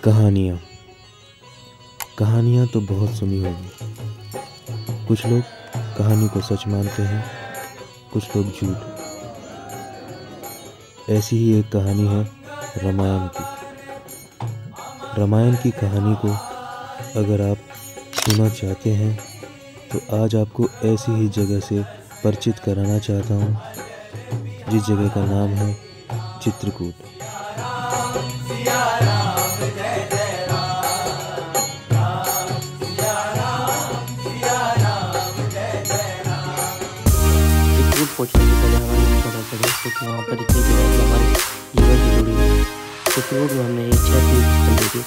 कहानियाँ तो बहुत सुनी होगी। कुछ लोग कहानी को सच मानते हैं, कुछ लोग झूठ। ऐसी ही एक कहानी है रामायण की। रामायण की कहानी को अगर आप सुनना चाहते हैं तो आज आपको ऐसी ही जगह से परिचित कराना चाहता हूँ जिस जगह का नाम है चित्रकूट। पहुँचने से पहले हमें पता चला क्योंकि वहाँ पर इतनी जगह हमारे जीवन से जुड़ी है। चित्रकूट में हमने 6 तीर्थ देखे।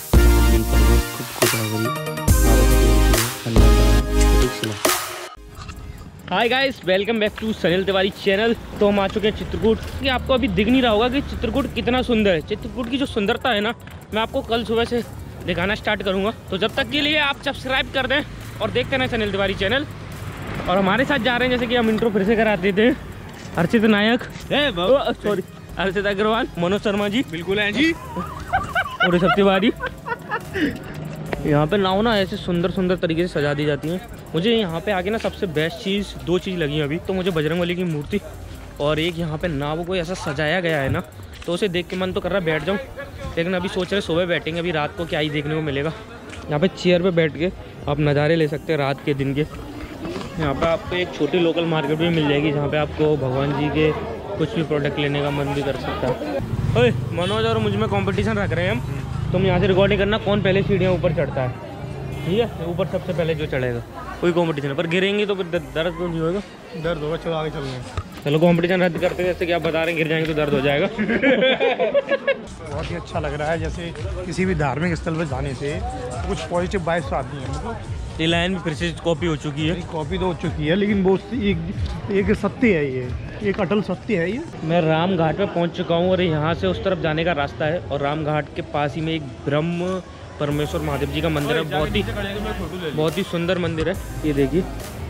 Hi guys, welcome back to Sanil Tiwari channel. तो हम आ चुके हैं चित्रकूट। कि आपको अभी दिख नहीं रहा होगा कि चित्रकूट कितना सुंदर है। चित्रकूट की जो सुंदरता है ना, मैं आपको कल सुबह से दिखाना स्टार्ट करूँगा। तो जब तक के लिए आप सब्सक्राइब कर दें और देखते रहें सनील तिवारी चैनल। और हमारे साथ जा रहे हैं, जैसे कि हम इंट्रो फिर से कराते थे, अर्चित नायक, सॉरी अर्चित अग्रवाल, मनोज शर्मा जी, बिल्कुल हैं जी, और ऋषभ तिवारी। यहाँ पे नाव ना ऐसे सुंदर सुंदर तरीके से सजा दी जाती हैं। मुझे यहाँ पे आके ना सबसे बेस्ट चीज़ 2 चीज़ लगी अभी तो। मुझे बजरंगबली की मूर्ति और एक यहाँ पे नाव को ऐसा सजाया गया है ना, तो उसे देख के मन तो कर रहा है बैठ जाऊँ, लेकिन अभी सोच रहे सुबह बैठेंगे, अभी रात को क्या ही देखने को मिलेगा। यहाँ पे चेयर पे बैठ के आप नज़ारे ले सकते हैं रात के दिन के। यहाँ पे आपको एक छोटी लोकल मार्केट भी मिल जाएगी जहाँ पे आपको भगवान जी के कुछ भी प्रोडक्ट लेने का मन भी कर सकता है। ओए मनोज और मुझ में कंपटीशन रख रहे हैं हम। तुम यहाँ से रिकॉर्डिंग करना कौन पहले सीढ़ियाँ ऊपर चढ़ता है, ठीक है? ऊपर सबसे पहले जो चढ़ेगा, कोई कंपटीशन है। पर गिरेंगी तो फिर दर्द तो नहीं होगा? दर्द होगा, चलो आगे चलेंगे। चलो कंपटीशन रद्द करते हैं, जैसे कि आप बता रहे हैं गिर जाएंगे तो दर्द हो जाएगा। बहुत ही अच्छा लग रहा है, जैसे किसी भी धार्मिक स्थल पर जाने से कुछ पॉजिटिव वाइब्स आती हैं। मतलब ये लाइन भी फिर से कॉपी हो चुकी है। कॉपी तो हो चुकी है, लेकिन वो एक सत्य है, ये एक अटल सत्य है। ये मैं राम घाट पे पहुंच चुका हूं और यहाँ से उस तरफ जाने का रास्ता है। और राम घाट के पास ही में एक ब्रह्म परमेश्वर महादेव जी का मंदिर है। बहुत ही सुंदर मंदिर है। ये देखिए,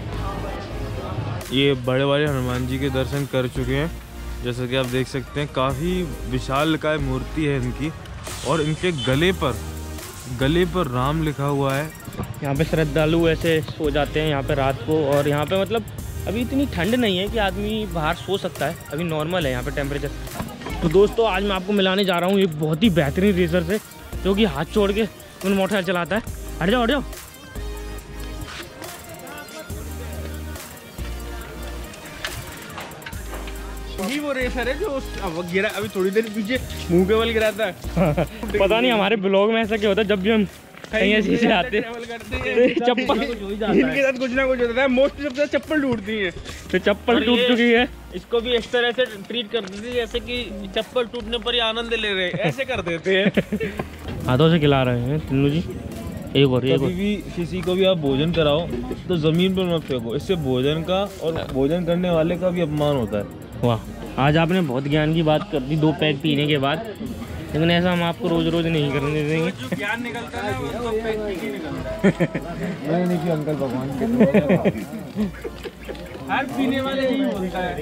ये बड़े बड़े हनुमान जी के दर्शन कर चुके हैं। जैसा कि आप देख सकते हैं, काफ़ी विशालकाय मूर्ति है इनकी, और इनके गले पर राम लिखा हुआ है। यहाँ पे श्रद्धालु ऐसे सो जाते हैं यहाँ पे रात को। और यहाँ पे मतलब अभी इतनी ठंड नहीं है कि आदमी बाहर सो सकता है, अभी नॉर्मल है यहाँ पे टेम्परेचर। तो दोस्तों, आज मैं आपको मिलाने जा रहा हूँ एक बहुत ही बेहतरीन रेसर से, जो कि हाथ छोड़ के मोटरसाइकिल चलाता है। हट जाओ हट जाओ। वो रेसर है जो गिरा, अभी थोड़ी देर पीछे मुंह के बल गिरा था। पता नहीं, हमारे ब्लॉग में ऐसा क्या होता है, जब भी हम कहीं ऐसे से आते हैं चप्पल इनके साथ कुछ ना कुछ होता है। मोस्टली सबसे चप्पल टूटती है, तो चप्पल टूट चुकी है। इसको भी इस तरह से ट्रीट कर देते जैसे कि चप्पल टूटने पर ही आनंद ले रहे हैं, ऐसे कर देते हैं। हाथों से खिला रहे हैं तिन्नू जी। एक और कभी भी किसी को भी आप भोजन कराओ तो जमीन पर मत फेंको, इससे भोजन का और भोजन करने वाले का भी अपमान होता है। वाह, आज आपने बहुत ज्ञान की बात कर दी 2 पैक पीने के बाद, लेकिन ऐसा हम आपको रोज रोज नहीं करने देंगे। जो ज्ञान निकलता है वो 2 पैक पी के निकलता है। नहीं अंकल भगवान के हर पीने वाले ही होता है।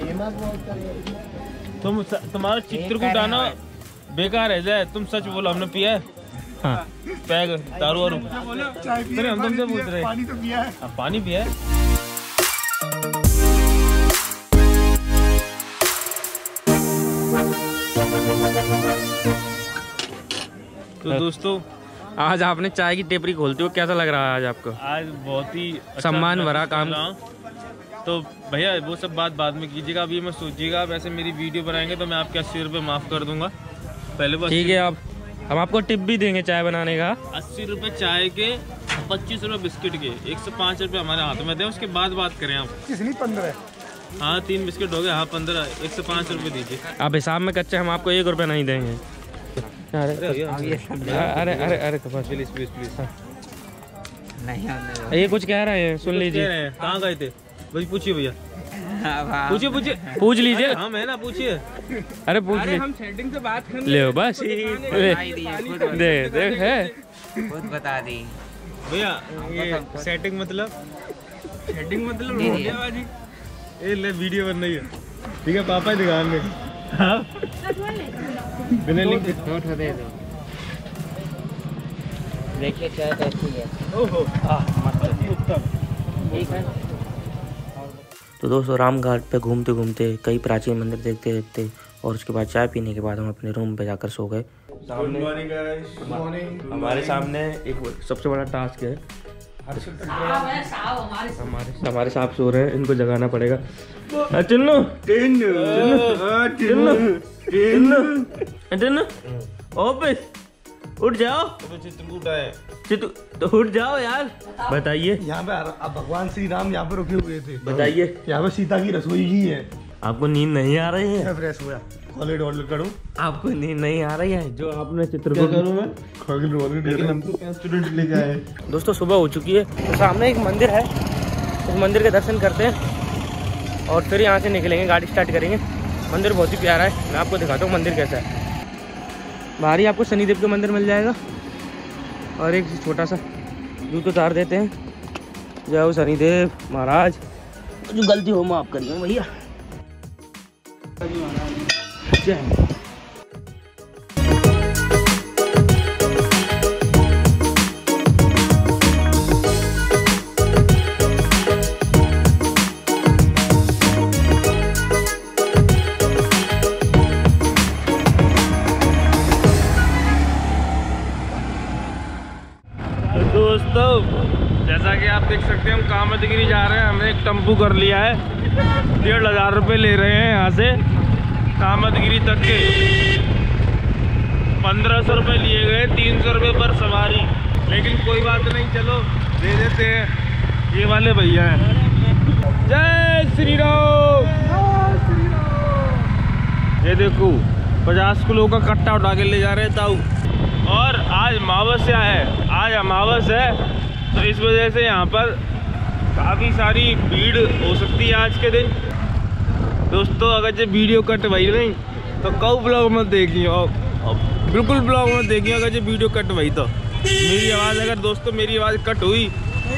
तुम्हारा चित्रकूट आना बेकार है जाए, तुम सच बोलो, हमने पिया है? हाँ, पैग दारू और हम तुमसे पूछ रहे, पानी तो पिया है। पानी पिया है। तो दोस्तों, आज आपने चाय की टेपरी खोलते हो, कैसा लग रहा है आज आपको? आज बहुत ही सम्मान भरा काम। तो भैया वो सब बात बाद में कीजिएगा, अभी मैं सोचिएगा आप ऐसे मेरी वीडियो बनाएंगे तो मैं आपके 80 रुपये माफ़ कर दूंगा। पहले बस ठीक है, आप हम आपको टिप भी देंगे चाय बनाने का। 80 रुपये चाय के, 25 रुपये बिस्किट के, 105 रुपये हमारे हाथ में दें, उसके बाद बात करें आप। कितनी 15? हाँ 3 बिस्किट हो गए, हाँ 15, 105 रुपये दीजिए। आप हिसाब में कच्चे, हम आपको 1 रुपया नहीं देंगे। अरे अरे अरे अरे प्लीज प्लीज प्लीज। नहीं, ये कुछ कह रहे हैं, सुन लीजिए। कहाँ गए थे भाई? पूछिए भैया, पूछिए पूछ लीजिए। हाँ मैं ना पूछिए। अरे पूछ लीजिए, हम सेटिंग से बात कर ले बस देख है, खुद बता दी भैया। ये सेटिंग मतलब रोटियाबाजी। ये ले वीडियो बन रही है, ठीक है? पापा दुकान में बिना लिंक दे दो। देखिए चाय कैसी है। ओहो ठीक है। तो दोस्तों राम घाट पे घूमते घूमते कई प्राचीन मंदिर देखते देखते और उसके बाद चाय पीने के बाद हम अपने रूम पे जाकर सो गए। हमारे सामने एक सबसे बड़ा टास्क है। हमारे साहब सो रहे हैं, इनको जगाना पड़ेगा। चिन्नू उठ जाओ। चित्रकूट आए तो उठ जाओ यार। बताइए यहाँ पे अब भगवान श्री राम यहाँ पे रुके हुए थे। बताइए यहाँ पे सीता की रसोई ही है। आपको नींद नहीं आ रही है? फ्रेश हुआ कॉलेज ऑर्डर करूँ। आपको नींद नहीं आ रही है? जो आपने चित्रकूट लेके आए। दोस्तों सुबह हो चुकी है, तो सामने एक मंदिर है, उस मंदिर के दर्शन करते हैं और फिर यहाँ से निकलेंगे, गाड़ी स्टार्ट करेंगे। मंदिर बहुत ही प्यारा है, मैं आपको दिखाता हूँ मंदिर कैसा है। बाहर ही आपको शनिदेव का मंदिर मिल जाएगा और एक छोटा सा जूत उतार देते हैं। जय हो शनिदेव महाराज, जो गलती हो माफ करिए भैया। जय हिंद। दोस्तों जैसा कि आप देख सकते हैं हम कामतगिरी जा रहे हैं। हमने एक टेम्पू कर लिया है, 1500 रुपये ले रहे हैं यहाँ से कामतगिरी तक के। 1500 रुपये लिए गए, 300 रुपये पर सवारी, लेकिन कोई बात नहीं, चलो दे देते हैं। ये वाले भैया हैं। जय श्री राम। ये देखो 50 किलो का कट्टा उठा के ले जा रहे हैं ताऊ। और आज अमावस्या है, आज अमावस है, तो इस वजह से यहाँ पर काफ़ी सारी भीड़ हो सकती है आज के दिन। दोस्तों अगर जो वीडियो कट वही नहीं तो कऊ ब्लॉग मत देखिए, और बिल्कुल ब्लॉग मत देखिए अगर जो वीडियो कट वही। तो मेरी आवाज़, अगर दोस्तों मेरी आवाज़ कट हुई,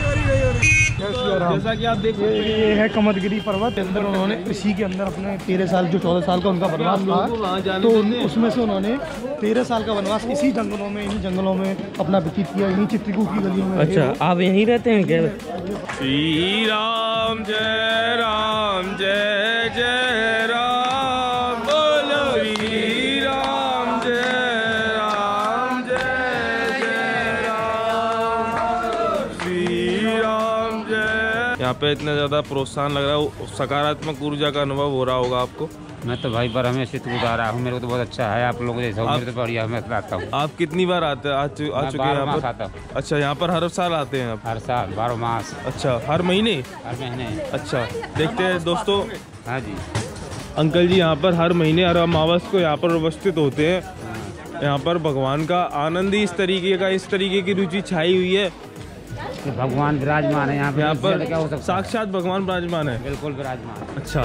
जैसा कि आप देख सकते हैं ये है कामतगिरी पर्वत। अंदर उन्होंने इसी के अंदर अपने 13 साल जो 14 साल का उनका वनवास था, तो उसमें से उन्होंने 13 साल का वनवास इसी जंगलों में, इन्हीं जंगलों में अपना व्यतीत किया, इन्हीं चित्रकूट की गलियों में। अच्छा आप यहीं रहते हैं क्या? श्री राम जय राम जय जय राम, बोलो श्री राम जय राम जय जय राम, श्री राम जय। यहाँ पे इतना ज़्यादा प्रोत्साहन लग रहा है, सकारात्मक ऊर्जा का अनुभव हो रहा होगा आपको। मैं तो भाई पर हमें चित्रकूट आ रहा हूँ, मेरे को तो बहुत अच्छा है। आप लोगों जैसा मेरे तो बढ़िया, मैं आता हूँ। आप कितनी बार आते हैं? आ चुके हैं यहाँ पर? आता हूँ। अच्छा, यहाँ पर हर साल आते हैं आप? हर साल 12 मास। अच्छा, हर महीने? हर महीने। अच्छा, देखते हैं दोस्तों। हाँ जी, अंकल जी यहाँ पर हर महीने, हर अमावस को यहाँ पर उपस्थित होते हैं। यहाँ पर भगवान का आनंद ही इस तरीके की रुचि छाई हुई है। भगवान विराजमान है यहाँ पर क्या हो सकता है? साक्षात भगवान विराजमान है। बिल्कुल विराजमान। अच्छा,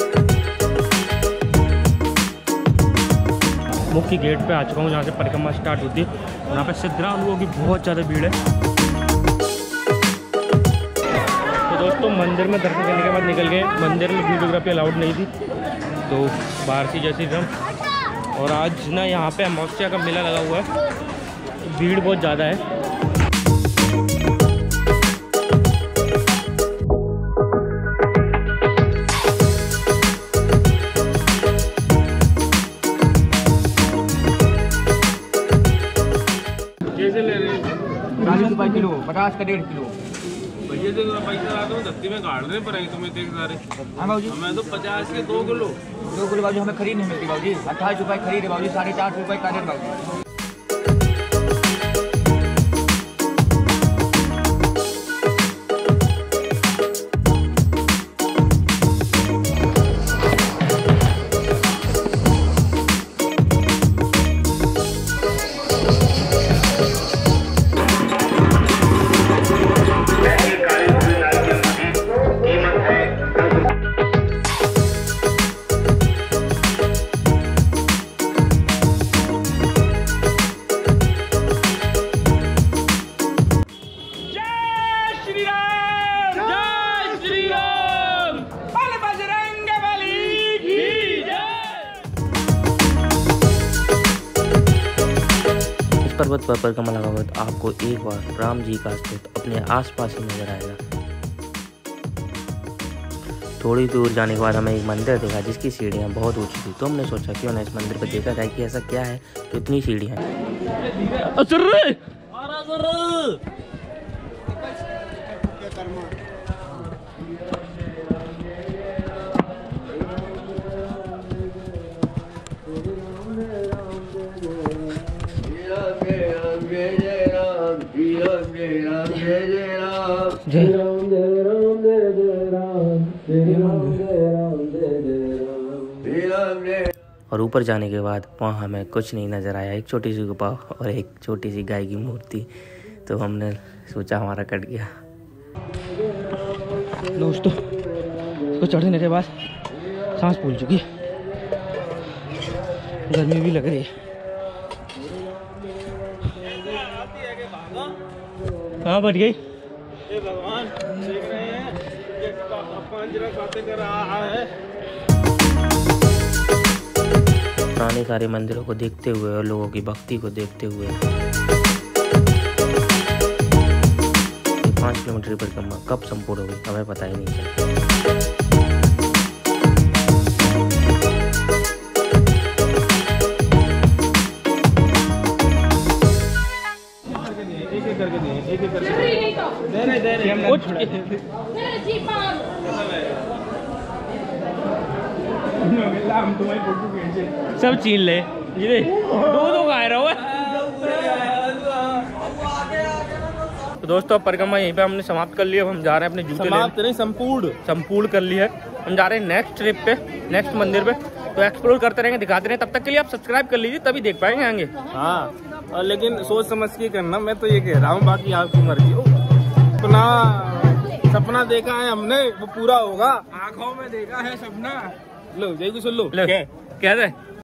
मुख्य गेट पे आ चुका हूँ, जहाँ से परिक्रमा स्टार्ट होती है। यहाँ पे श्रद्धालुओं की बहुत ज़्यादा भीड़ है। तो दोस्तों मंदिर में दर्शन करने के बाद निकल गए। मंदिर में वीडियोग्राफी अलाउड नहीं थी, तो बाहर से जैसे हम। और आज ना यहाँ पे अमावस्या का मेला लगा हुआ है, भीड़ बहुत ज़्यादा है। कैसे ले रहे हैं? 40 रुपये किलो, 50 का 1.5 किलो। भैया से पैसा लाता हूँ, धरती में गाड़ने पड़ेंगे तुम्हें देख सारे। हाँ बाबूजी, मैं तो 50 के 2 किलो। 2 किलो बाबूजी हमें खरीद नहीं मिलती बाबूजी। 28 रुपये खरीद है बाबूजी, 4.5 रुपये का रेट बाबूजी। पर्वत पर परिक्रमा लगाओगे तो आपको एक बार राम जी का अस्तित्व अपने आसपास ही नजर आएगा। थोड़ी दूर जाने के बाद हमें एक मंदिर देखा जिसकी सीढ़ियाँ बहुत ऊंची थी, तो हमने सोचा क्यों ना इस मंदिर पर देखा जाए कि ऐसा क्या है तो इतनी सीढ़ियाँ हैं। और ऊपर जाने के बाद वहाँ हमें कुछ नहीं नज़र आया, एक छोटी सी गुफा और एक छोटी सी गाय की मूर्ति। तो हमने सोचा हमारा कट गया। दोस्तों इसको चढ़ने के बाद सांस फूल चुकी है, गर्मी भी लग रही है। कहाँ बढ़ गई? ये भगवान देख रहे हैं, ये बातें कर रहा है। पुराने सारे मंदिरों को देखते हुए और लोगों की भक्ति को देखते हुए 5 किलोमीटर की परिक्रमा कब संपूर्ण हो गई हमें पता ही नहीं चला। सब छीन ले, ये दो गाय रहो है। तो दोस्तों परिक्रमा यहीं पे हमने समाप्त कर लिया। अब हम जा रहे हैं अपने जूते लेने। संपूर्ण कर लिया है। हम जा रहे हैं नेक्स्ट ट्रिप पे, नेक्स्ट मंदिर पे। तो एक्सप्लोर करते रहेंगे, दिखाते रहेंगे। तब तक के लिए आप सब्सक्राइब कर लीजिए, तभी देख पाएंगे आगे। हाँ, और लेकिन सोच समझ के करना, मैं तो ये कह रहा हूँ, बाकी आपकी मर्जी हो। अपना सपना देखा है हमने, वो पूरा होगा। आँखों में देखा है सपना। लो जय सुन लो, क्या है?